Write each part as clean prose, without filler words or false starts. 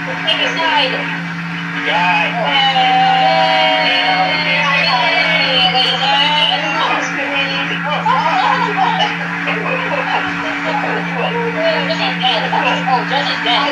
Take a side. Guy. Oh, Jesse's dead.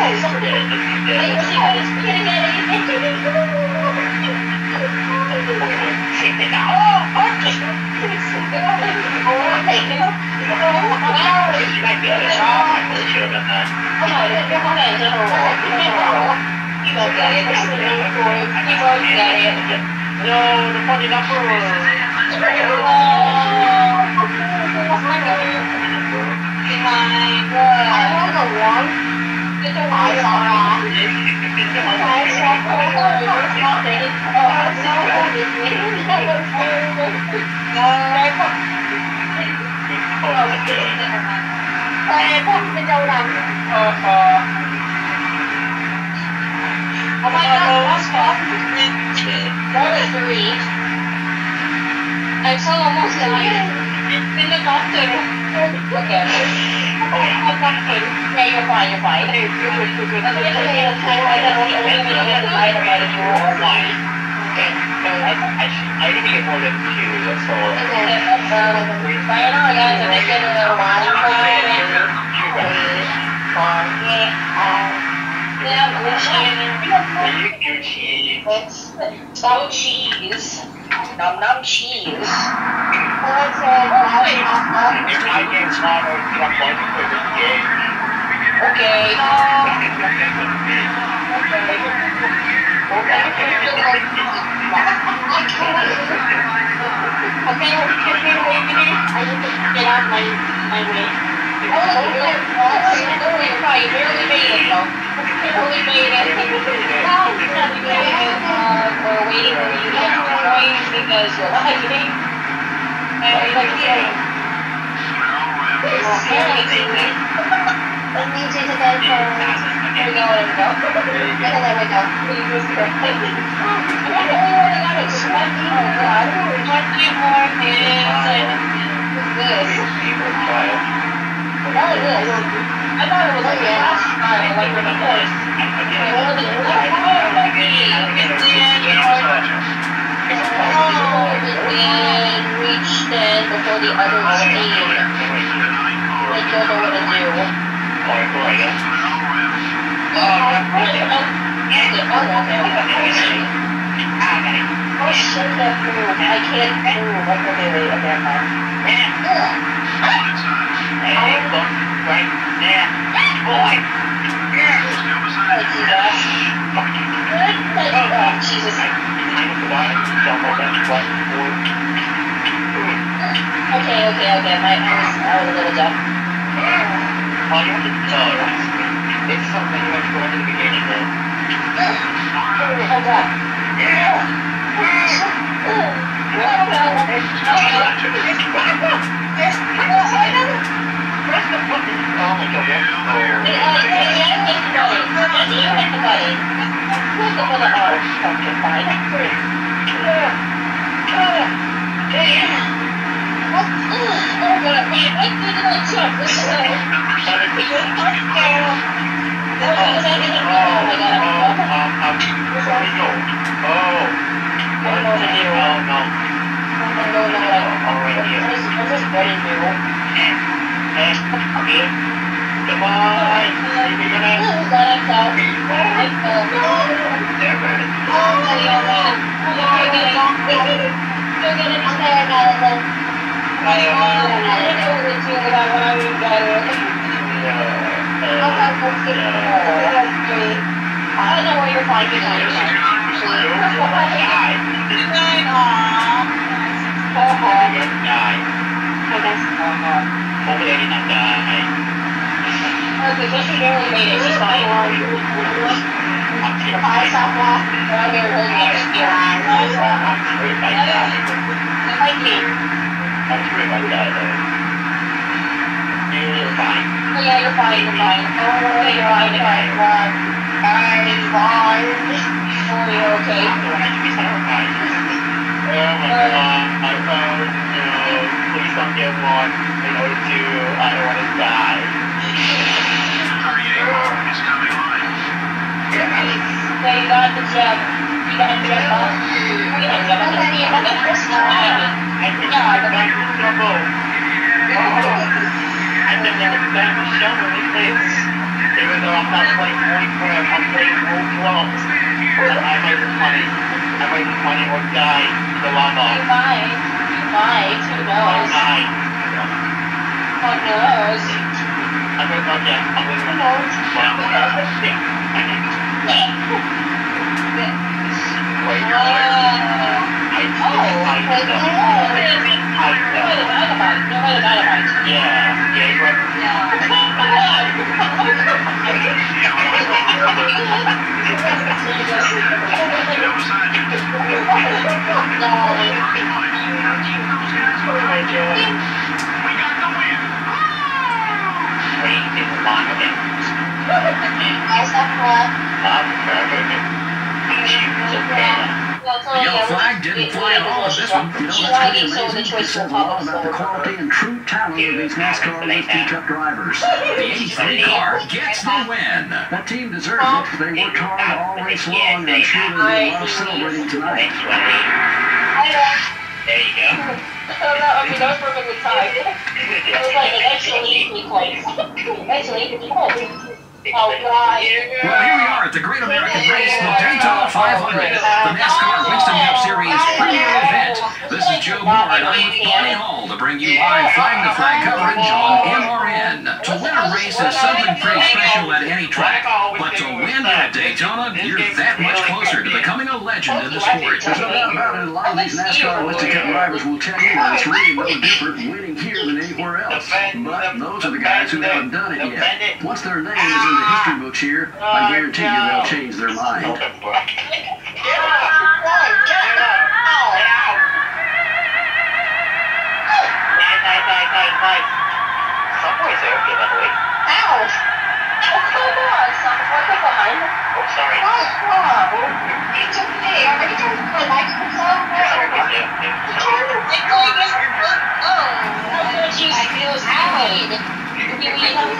No, the funny number. Oh my God, stop. Three. I'm so almost dying. In the doctor. Okay. Yeah, you're fine, you're fine. Hey, you're good, you're good. I didn't get more than two, that's all. Sayonara, guys, and I get a some cheese. Num num cheese. I can't smile or get up like for the game. Okay. I need to get out my way. You barely made it though. You barely made it. We're waiting for you to get points because you're lagging. That means you to go for... There we go, there we go. There we go. Oh God. 20 more minutes. Good. That was good. I thought it was like the last time, like when it was. Reach then before the other team. They don't know what to do. Oh shit, that move. I can't move. Okay, okay, I'm fine. Right there. Boy. Oh, Jesus. Okay. I was a little dumb. All you have to know it's something you have to go into the beginning with. Oh God. I don't know where you're finding Hopefully I did not die. Okay, so she barely made it. She's fine. You're fine. Oh yeah, you're fine. You're fine. Oh, you're fine. You're fine. I'm fine. Oh, you're okay. Oh my God. No. Please don't get one. In order to, I don't want to die. Okay, you got the gem. You got the gem up. You got the gem up. I think I got trouble. I think they were back to show me this. Even though I'm not playing Minecraft, I'm playing Roblox. I might be funny. I might be funny or die in the lava. You might. You might. Who knows? Die. Who knows? I'm going to go again. I'm going to go. The yellow flag didn't fly at all in this one. You know, that's pretty amazing. It says a lot about the quality and true talent of these NASCAR lifting truck drivers. The 83 car gets the win. That team deserves it. They worked hard all race long, and I'm sure there'll be a lot of celebrating tonight. There you go. Okay, that was perfectly timed. It was like an actually close. Actually, oh god. Well, here we are at the Great American Race, the Daytona 500, the NASCAR Winston Cup Series premier event. This is Joe Moore, and I'm with Bonnie Hall to bring you live flag-to-flag coverage on MRN. To win a race is something pretty special at any track, but to win at Daytona, you're that much closer to becoming a legend in the sport. There's no doubt about it. A lot of these NASCAR Winston Cup drivers will tell you that it's really no different winning here than anywhere else. But those are the guys who haven't done it yet. Once their name is in the history books here, I guarantee you they'll change their mind. Subway's there, okay, by the way. Ow! Oh, come on, son. What the behind? Oh, sorry. It's okay. Are you trying to relax yourself? I feel tired. You have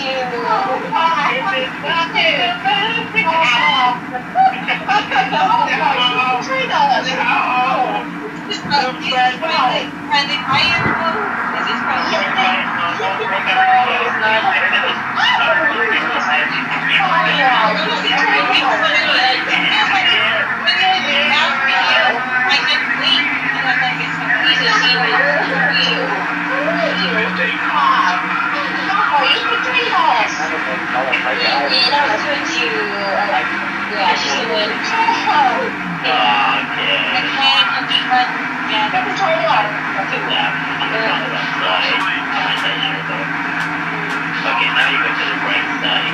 Okay, now you go to the right side.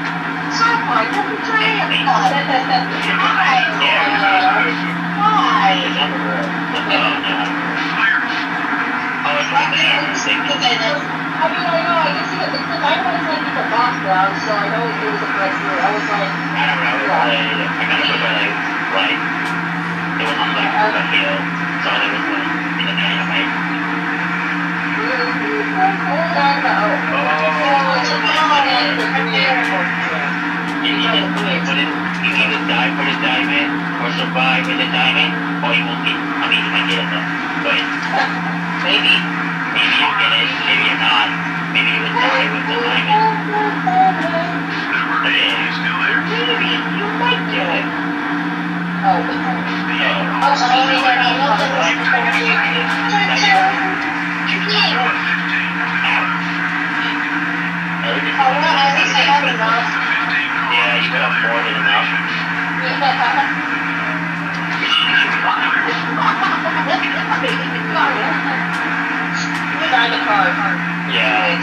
So I know it was a correct route. I was like, I don't know, I got to go by right. It was on the hill, so it was in the dynamite. You either die for the diamond, or survive in the diamond, or you won't get, I mean, you might get it though, but maybe you'll get it, maybe you're not, maybe you would die with the diamond. Maybe you might get it. Yeah, you got more than enough. Yeah.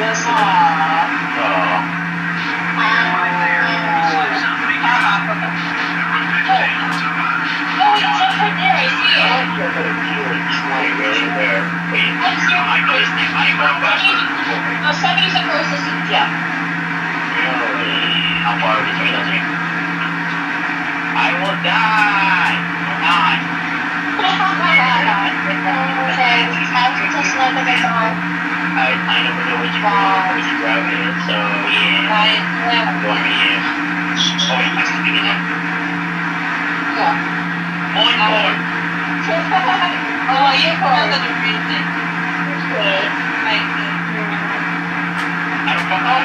How far is it? I will die! Or not. I never know which route it is, so yeah. I'm going to you. Oh, you have to be in it. On board. Oh, you I'm called. gonna read it. Like, Oh,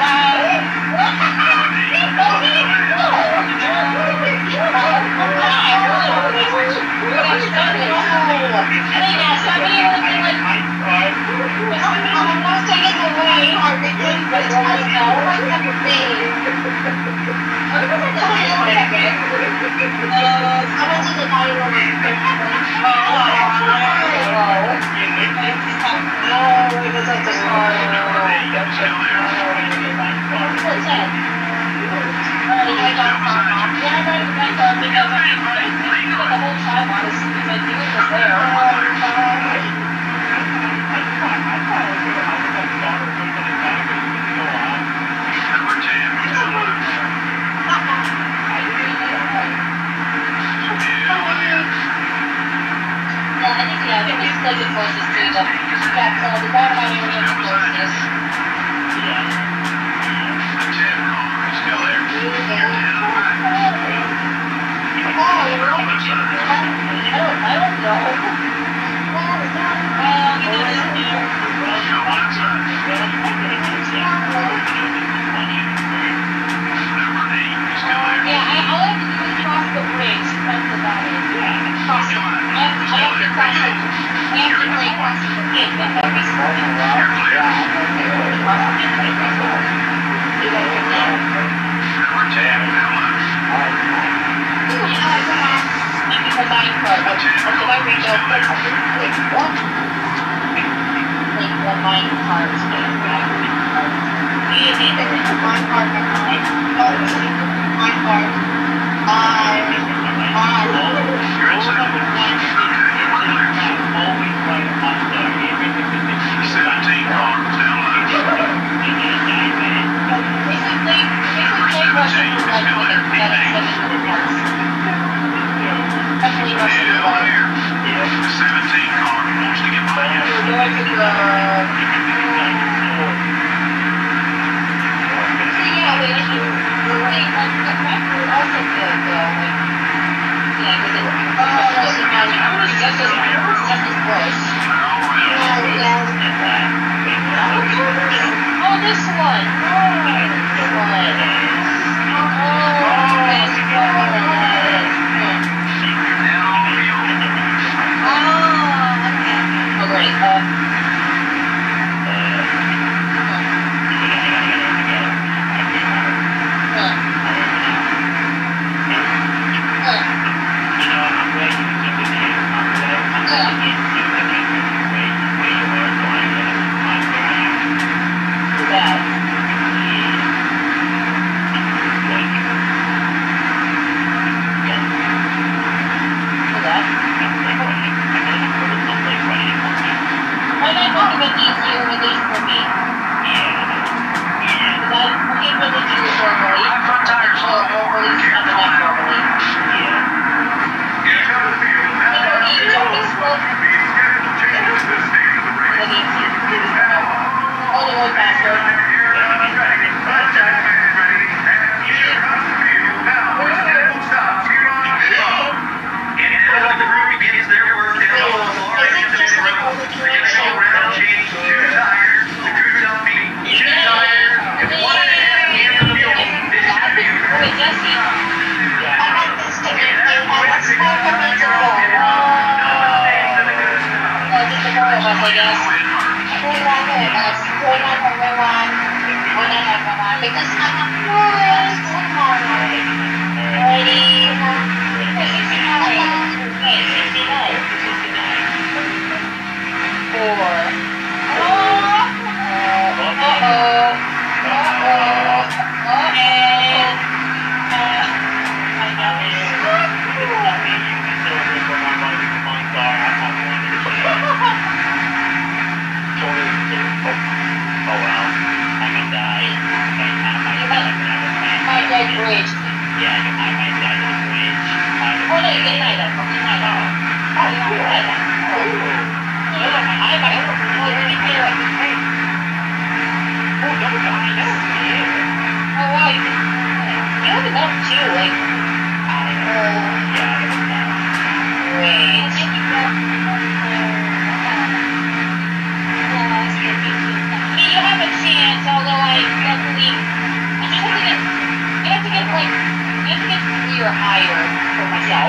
like, I have to get 3 or higher for myself.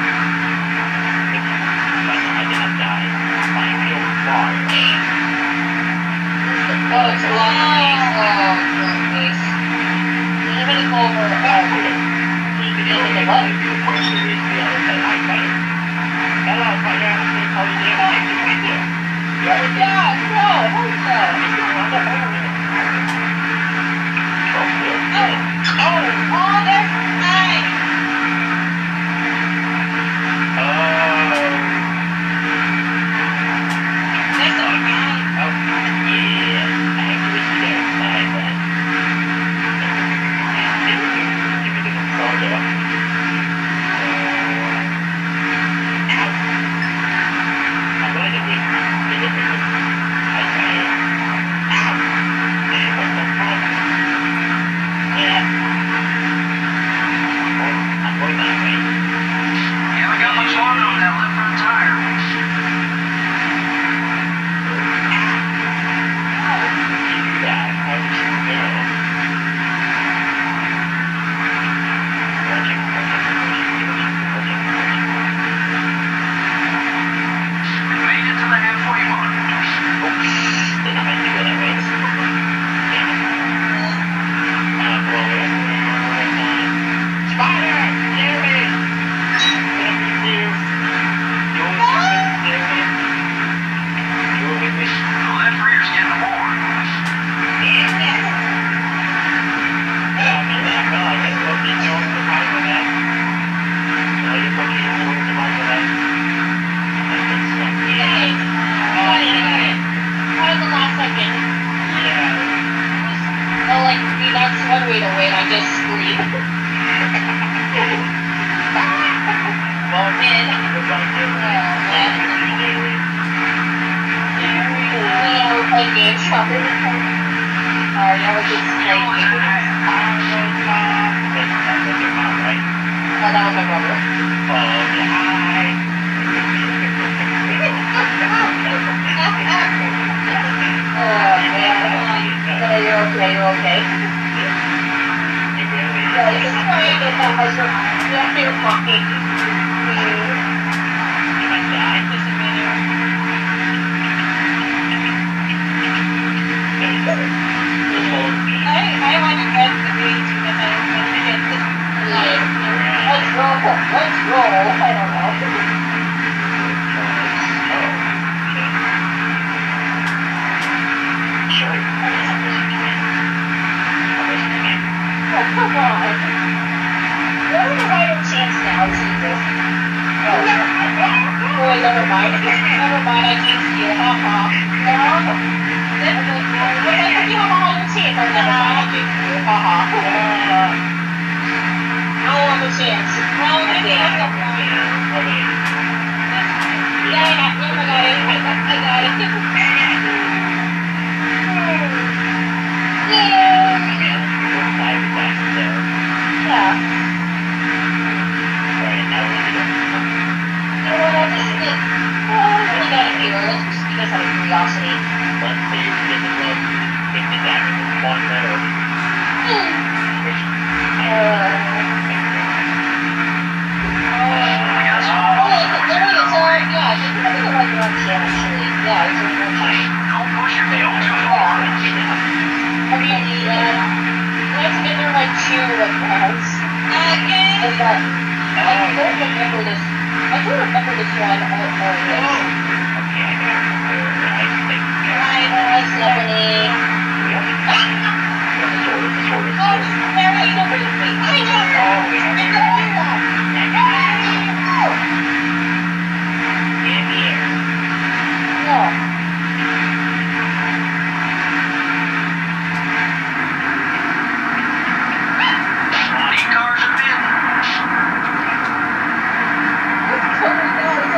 I didn't die. I feel far. Oh, it's nice. Oh, nice. I'm gonna go over, the button. Yeah, no, holy cow. Oh, there's mine. There's a mine.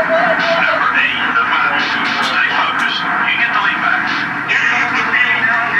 Stay focused. You get the lead back.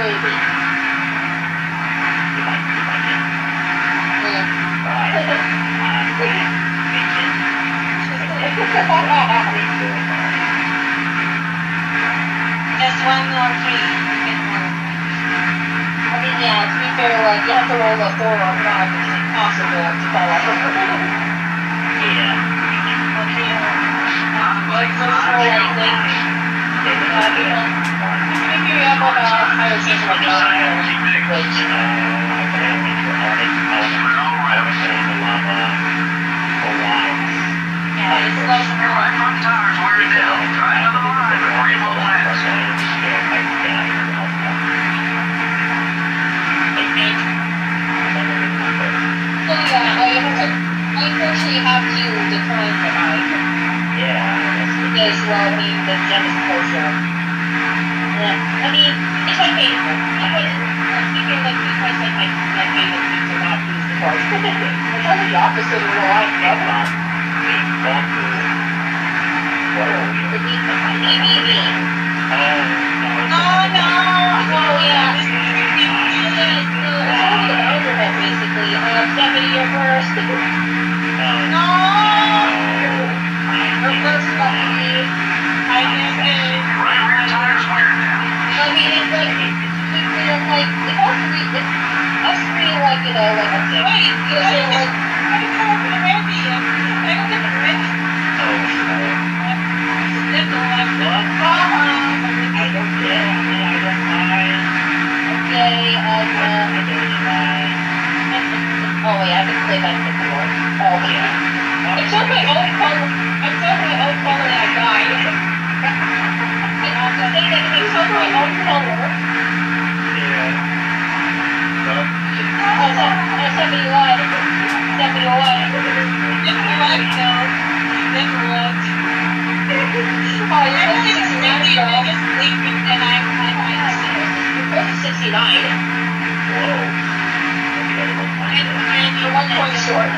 Just one more tree. I mean, yeah, to be fair, like, you have to roll a 4 or 5, it's impossible to fall off. Yeah. Like, so like, if you have a higher chance of Yeah, it's like Front tires wearing down. Try another line before you pull last. So yeah, I unfortunately have to decline the bike. Because, well, I mean, the gym is closer. Yeah, I mean, it's like painful. Speaking like, you guys like my favorite thing to not use the cars. It's kind of the opposite of what I love about the EVV. Oh no! Oh yeah. It's only the overhead basically. Stephanie, you're first. No! You're first, Stephanie. I did it. Right rear tires wearing down. I mean, it's like, it's all three, us three, like, you know, like, Wait, you know, like, I didn't come up with a ready. I don't get the ready. Step the left. okay, oh wait, I have to play back the floor. Oh, yeah. It showed my own color, and I died. And I was saying that it showed my own color. Oh, 71. 71. Didn't look though. Didn't look. Oh, you're I'm supposed to just 69 really though. just sleeping and I'm You're supposed to 69. You're 1 point short.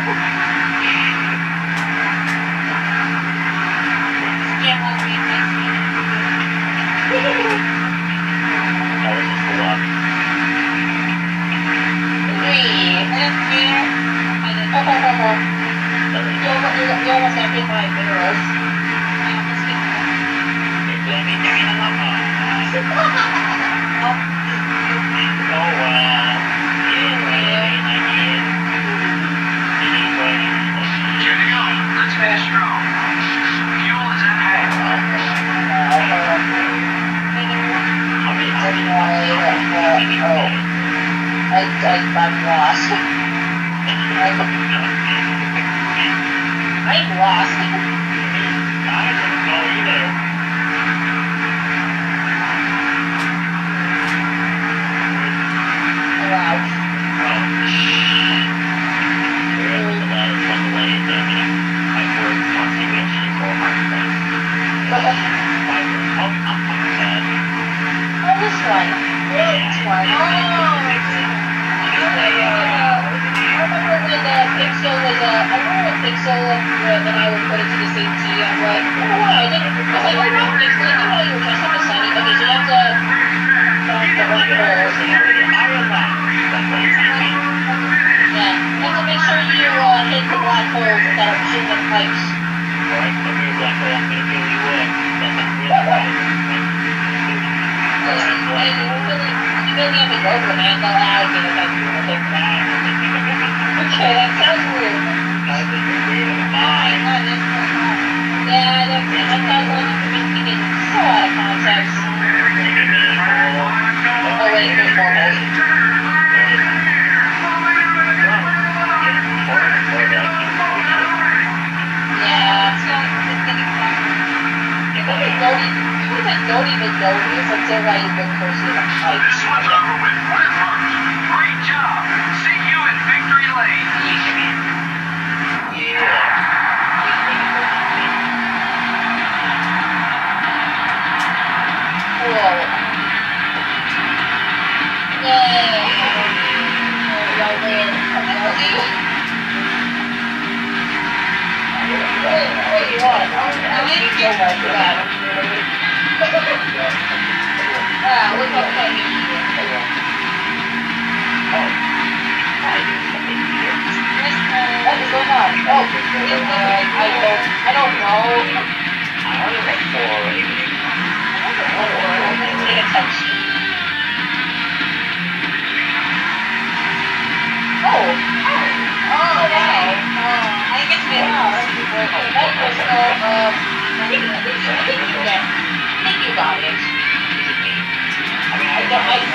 You almost have hit my barrels. Here to go. Let's finish strong. Fuel is at half. I'm lost. I'm lost. Wow. Oh, this one. This one. I remember when Pixel was I remember when Pixel when I would put it to the same T, I'm like, oh wow, I didn't. I was like, oh wow, Pixel, I didn't know you were just on the sunny. Okay, so you have to the black holes. Yeah, you have to make sure you hit the black holes that are shooting the pipes. You really have to go for that. No, I get it. Okay, that sounds weird. Yeah, that sounds like you can get so out of context. Oh wait, there's more holes. Don't even notice until I look closely at the pipes. This one's over with. Great job. See you in victory lane. Whoa. Yay. What do you want? Oh my god. Look how funny. I don't know. I only like 4 already. Let's get a touch. Oh, wow. I get it. That was, I think you got it. I mean, I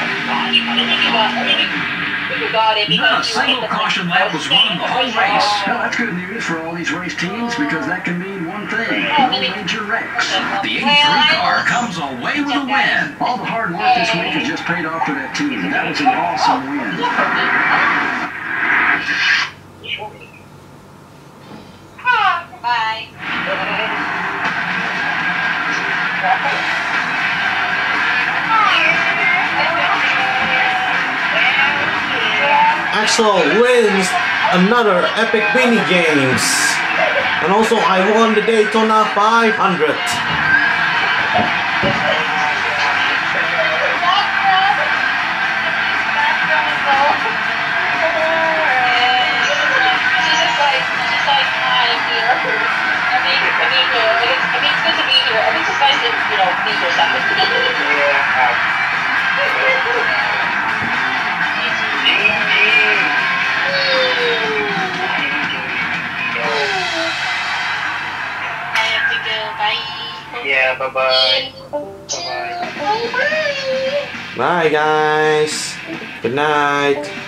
think you got it Not a because single caution lap was run the whole race. Well, that's good news for all these race teams because that can mean one thing: no major wrecks. The 83 car comes away with a win. All the hard work this week has just paid off for that team. That was an awesome win. Bye. Axel wins another epic mini games, and also I won the Daytona 500. She's like, hi, here. I mean, it's good to be here. I mean, it's nice to, meet yourself. I have to go. Bye. Yeah, bye-bye. Bye-bye. Bye guys. Good night.